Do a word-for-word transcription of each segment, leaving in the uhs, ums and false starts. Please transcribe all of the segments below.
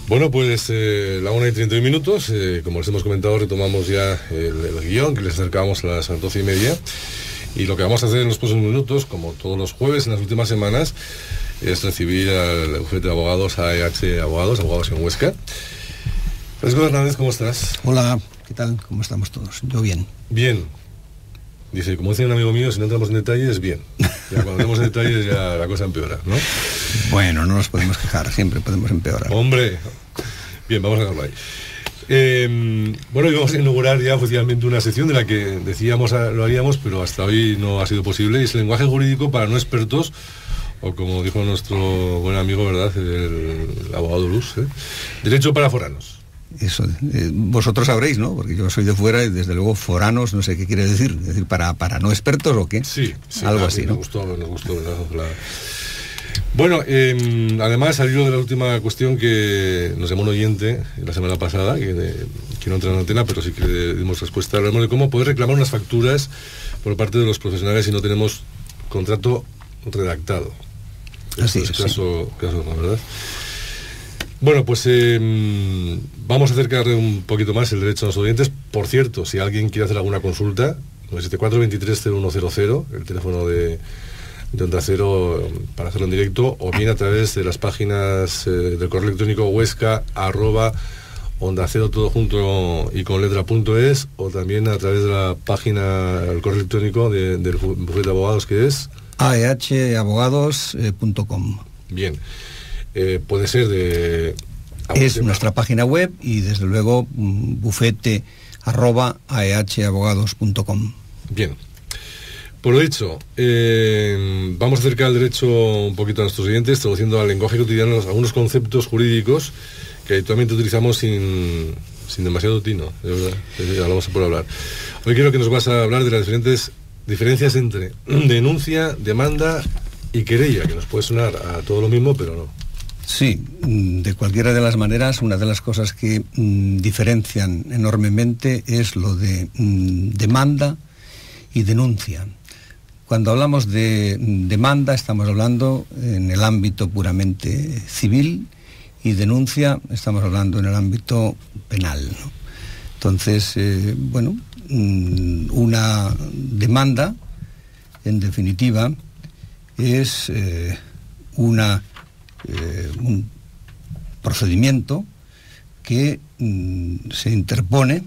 Bueno, pues eh, la una y treinta y un minutos, eh, como les hemos comentado, retomamos ya el, el guión, que les acercábamos a las doce y media, y lo que vamos a hacer en los próximos minutos, como todos los jueves en las últimas semanas, es recibir al bufete de abogados, A E H Abogados, abogados en Huesca. Francisco Hernández, ¿cómo estás? Hola, ¿qué tal? ¿Cómo estamos todos? Yo bien. Bien. Dice, como dice un amigo mío, si no entramos en detalles, bien. Ya cuando entramos en detalles ya la cosa empeora, ¿no? Bueno, no nos podemos quejar, siempre podemos empeorar. Hombre, bien, vamos a dejarlo ahí. Eh, bueno, y vamos a inaugurar ya oficialmente una sección de la que decíamos lo haríamos, pero hasta hoy no ha sido posible, y es el lenguaje jurídico para no expertos, o como dijo nuestro buen amigo, ¿verdad?, el, el abogado Luz, ¿eh? Derecho para foranos. Eso, eh, vosotros sabréis, ¿no? Porque yo soy de fuera y desde luego foranos, no sé qué quiere decir. ¿Es decir, para, para no expertos o qué? Sí, sí, algo claro, así, sí, ¿no? Nos gustó, nos gustó, ¿verdad? La... Bueno, eh, además, al hilo de la última cuestión que nos llamó un oyente la semana pasada, que, eh, que no entra en la antena, pero sí que le dimos respuesta, hablamos de cómo poder reclamar unas facturas por parte de los profesionales si no tenemos contrato redactado. Así Esto es, es caso, sí. caso, ¿no? ¿Verdad? Bueno, pues eh, vamos a acercar un poquito más el derecho a los oyentes. Por cierto, si alguien quiere hacer alguna consulta, nueve siete cuatro, veintitrés, cero uno cero cero, el teléfono de, de Onda Cero para hacerlo en directo, o bien a través de las páginas eh, del correo electrónico huesca arroba onda cero todo junto y con letra punto es, o también a través de la página, el correo electrónico de, del bufete de abogados, que es a e h abogados punto com. Bien. Eh, puede ser de... Es nuestra página web y desde luego bufete arroba a e h abogados punto com. Bien. Por lo dicho, eh, vamos a acercar el derecho un poquito a nuestros oyentes, traduciendo al lenguaje cotidiano algunos conceptos jurídicos que habitualmente utilizamos sin, sin demasiado tino, de verdad. Ya lo vamos a poder hablar. Hoy quiero que nos vas a hablar de las diferentes diferencias entre denuncia, demanda y querella, que nos puede sonar a todo lo mismo, pero no. Sí, de cualquiera de las maneras, una de las cosas que mm, diferencian enormemente es lo de mm, demanda y denuncia. Cuando hablamos de mm, demanda estamos hablando en el ámbito puramente civil y denuncia estamos hablando en el ámbito penal, ¿no? Entonces, eh, bueno, mm, una demanda, en definitiva, es eh, una... Eh, un procedimiento que mm, se interpone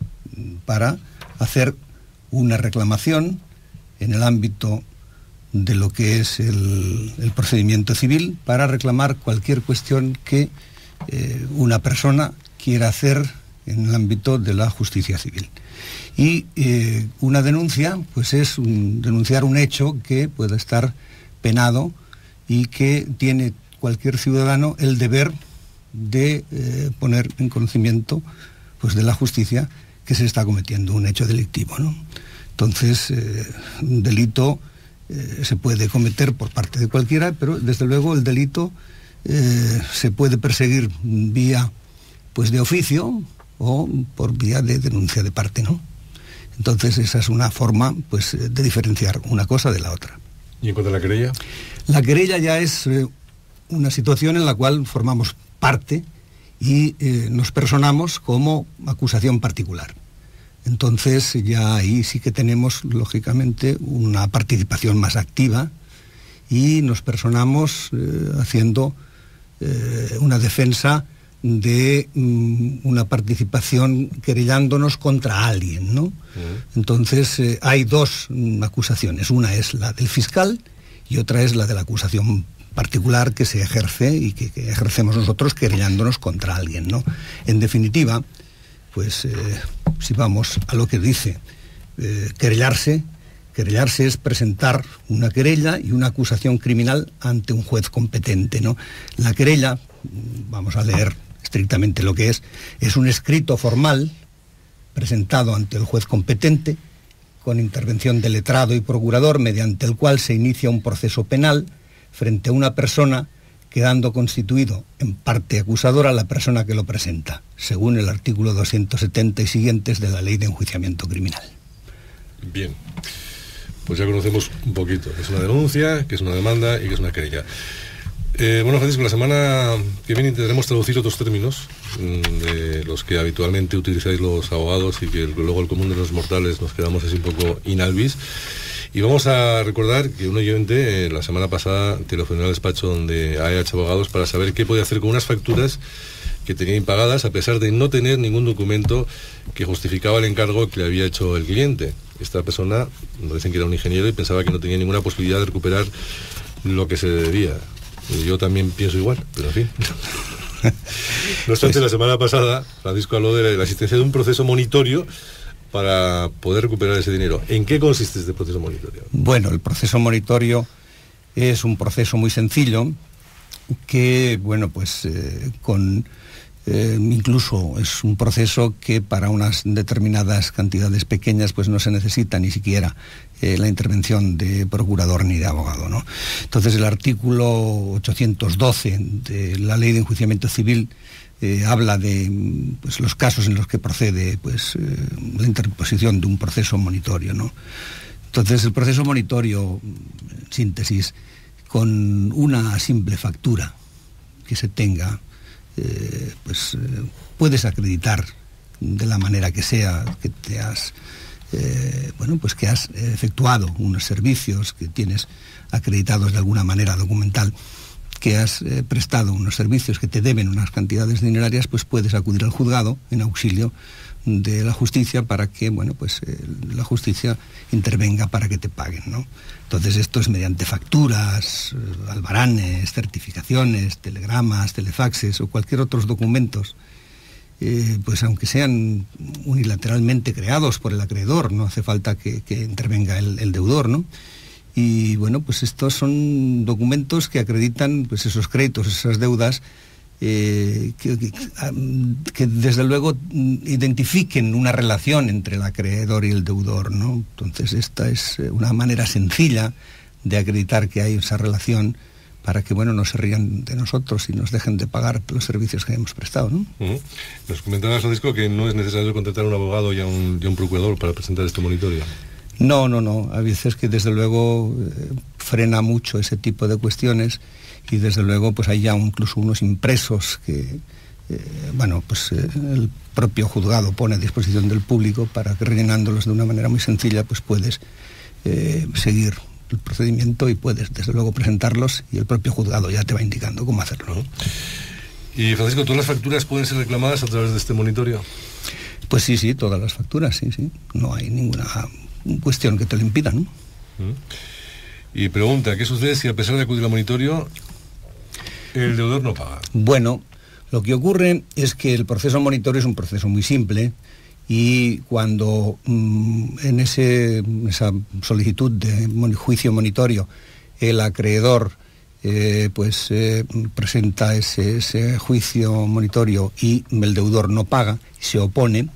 para hacer una reclamación en el ámbito de lo que es el, el procedimiento civil, para reclamar cualquier cuestión que eh, una persona quiera hacer en el ámbito de la justicia civil. Y eh, una denuncia, pues es un, denunciar un hecho que puede estar penado y que tiene cualquier ciudadano el deber de eh, poner en conocimiento, pues, de la justicia que se está cometiendo un hecho delictivo, ¿no? Entonces, eh, un delito eh, se puede cometer por parte de cualquiera, pero desde luego el delito eh, se puede perseguir vía, pues, de oficio o por vía de denuncia de parte, ¿no? Entonces esa es una forma, pues, de diferenciar una cosa de la otra. ¿Y en cuanto a la querella? La querella ya es eh, una situación en la cual formamos parte y eh, nos personamos como acusación particular. Entonces ya ahí sí que tenemos, lógicamente, una participación más activa y nos personamos eh, haciendo eh, una defensa de mm, una participación querellándonos contra alguien, ¿no? Uh-huh. Entonces eh, hay dos mm, acusaciones. Una es la del fiscal y otra es la de la acusación particular que se ejerce y que, que ejercemos nosotros querellándonos contra alguien, ¿no? En definitiva, pues eh, si vamos a lo que dice eh, querellarse, querellarse es presentar una querella y una acusación criminal ante un juez competente, ¿no? La querella, vamos a leer estrictamente lo que es, es un escrito formal presentado ante el juez competente con intervención del letrado y procurador, mediante el cual se inicia un proceso penal frente a una persona, quedando constituido en parte acusadora la persona que lo presenta, según el artículo doscientos setenta y siguientes de la Ley de Enjuiciamiento Criminal. Bien, pues ya conocemos un poquito qué es una denuncia, qué es una demanda y qué es una querella. Eh, bueno, Francisco, la semana que viene intentaremos traducir otros términos mmm, de los que habitualmente utilizáis los abogados y que luego el común de los mortales nos quedamos así un poco inalvis. Y vamos a recordar que un oyente eh, la semana pasada telefonó al despacho donde A E H Abogados para saber qué podía hacer con unas facturas que tenía impagadas a pesar de no tener ningún documento que justificaba el encargo que le había hecho el cliente. Esta persona nos dicen que era un ingeniero y pensaba que no tenía ninguna posibilidad de recuperar lo que se debía. Yo también pienso igual, pero en fin. No obstante, la semana pasada Francisco habló de la existencia de un proceso monitorio para poder recuperar ese dinero. ¿En qué consiste este proceso monitorio? Bueno, el proceso monitorio es un proceso muy sencillo que, bueno, pues eh, con... Eh, incluso es un proceso que para unas determinadas cantidades pequeñas pues no se necesita ni siquiera eh, la intervención de procurador ni de abogado, ¿no? Entonces el artículo ochocientos doce de la Ley de Enjuiciamiento Civil eh, habla de pues, los casos en los que procede pues, eh, la interposición de un proceso monitorio, ¿no? Entonces el proceso monitorio, en síntesis, con una simple factura que se tenga, Eh, pues eh, puedes acreditar de la manera que sea que te has eh, bueno pues que has efectuado unos servicios, que tienes acreditados de alguna manera documental que has eh, prestado unos servicios que te deben unas cantidades dinerarias, pues puedes acudir al juzgado en auxilio de la justicia para que, bueno, pues eh, la justicia intervenga para que te paguen, ¿no? Entonces esto es mediante facturas, eh, albaranes, certificaciones, telegramas, telefaxes o cualquier otros documentos, eh, pues aunque sean unilateralmente creados por el acreedor, no hace falta que, que intervenga el, el deudor, ¿no? Y bueno, pues estos son documentos que acreditan pues esos créditos, esas deudas, eh, que, que, que desde luego identifiquen una relación entre el acreedor y el deudor, ¿no? Entonces esta es una manera sencilla de acreditar que hay esa relación para que, bueno, no se rían de nosotros y nos dejen de pagar los servicios que hemos prestado, ¿no? Uh-huh. Nos comentaba, Francisco, que no es necesario contratar a un abogado y a un, y a un procurador para presentar este monitorio. No, no, no. A veces que desde luego eh, frena mucho ese tipo de cuestiones y desde luego pues hay ya incluso unos impresos que, eh, bueno, pues eh, el propio juzgado pone a disposición del público para que rellenándolos de una manera muy sencilla pues puedes eh, seguir el procedimiento y puedes desde luego presentarlos y el propio juzgado ya te va indicando cómo hacerlo, ¿no? Y Francisco, ¿todas las facturas pueden ser reclamadas a través de este monitorio? Pues sí, sí, todas las facturas, sí, sí. No hay ninguna cuestión que te lo impida, ¿no? Y pregunta, ¿qué sucede si a pesar de acudir al monitorio el deudor no paga? Bueno, lo que ocurre es que el proceso monitorio es un proceso muy simple y cuando mmm, en ese, esa solicitud de juicio monitorio el acreedor eh, pues eh, presenta ese, ese juicio monitorio y el deudor no paga, se opone,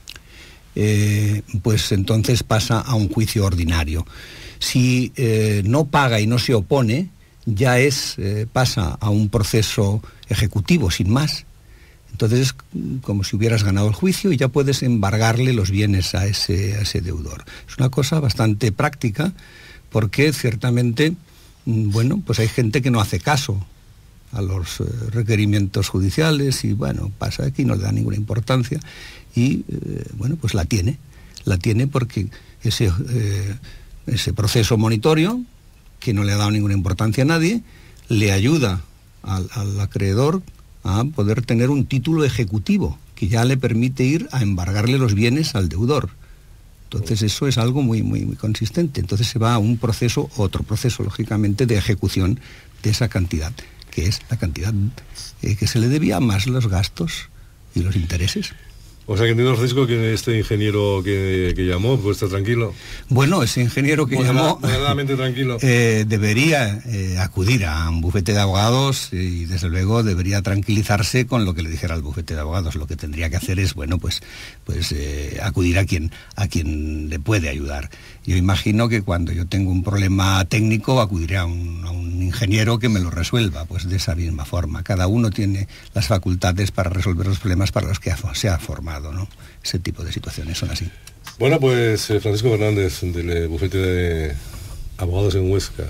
Eh, pues entonces pasa a un juicio ordinario. Si eh, no paga y no se opone, ya es eh, pasa a un proceso ejecutivo, sin más. Entonces es como si hubieras ganado el juicio y ya puedes embargarle los bienes a ese, a ese deudor. Es una cosa bastante práctica porque ciertamente, bueno, pues hay gente que no hace caso a los eh, requerimientos judiciales y bueno, pasa aquí, no le da ninguna importancia y eh, bueno, pues la tiene, la tiene porque ese, eh, ese proceso monitorio, que no le ha dado ninguna importancia a nadie, le ayuda al, al acreedor a poder tener un título ejecutivo que ya le permite ir a embargarle los bienes al deudor. Entonces eso es algo muy, muy, muy consistente. Entonces se va a un proceso, otro proceso, lógicamente, de ejecución de esa cantidad, que es la cantidad eh, que se le debía más los gastos y los intereses. O sea que entiendo, Francisco, que este ingeniero que, que llamó, pues está tranquilo. Bueno, ese ingeniero que Moderada, llamó... Moderadamente tranquilo. Eh, debería eh, acudir a un bufete de abogados y desde luego debería tranquilizarse con lo que le dijera al bufete de abogados. Lo que tendría que hacer es, bueno, pues, pues eh, acudir a quien, a quien le puede ayudar. Yo imagino que cuando yo tengo un problema técnico acudiré a un, a un ingeniero que me lo resuelva, pues de esa misma forma. Cada uno tiene las facultades para resolver los problemas para los que ha, se ha formado, ¿no? Ese tipo de situaciones son así. Bueno, pues eh, Francisco Fernández, del eh, bufete de abogados en Huesca,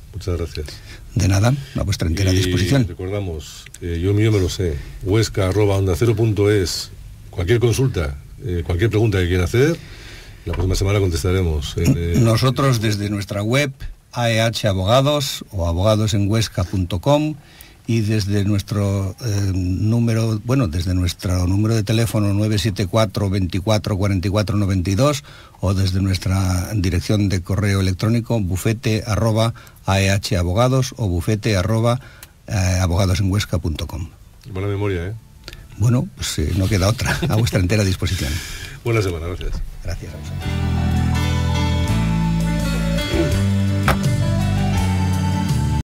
Muchas gracias. De nada, a vuestra entera y disposición. Recordamos, eh, yo mío me lo sé, huesca arroba onda cero punto es. Cualquier consulta, eh, cualquier pregunta que quiera hacer, la próxima semana contestaremos. En, eh, Nosotros desde nuestra web, A E H Abogados o abogados en huesca punto com, y desde nuestro eh, número, bueno, desde nuestro número de teléfono nueve siete cuatro, veinticuatro, cuarenta y cuatro noventa y dos, o desde nuestra dirección de correo electrónico bufete arroba aehabogados o bufete arroba eh, abogados en huesca punto com. Buena memoria, ¿eh? Bueno, pues eh, no queda otra, a vuestra entera disposición. Buena semana, gracias. Gracias a vosotros.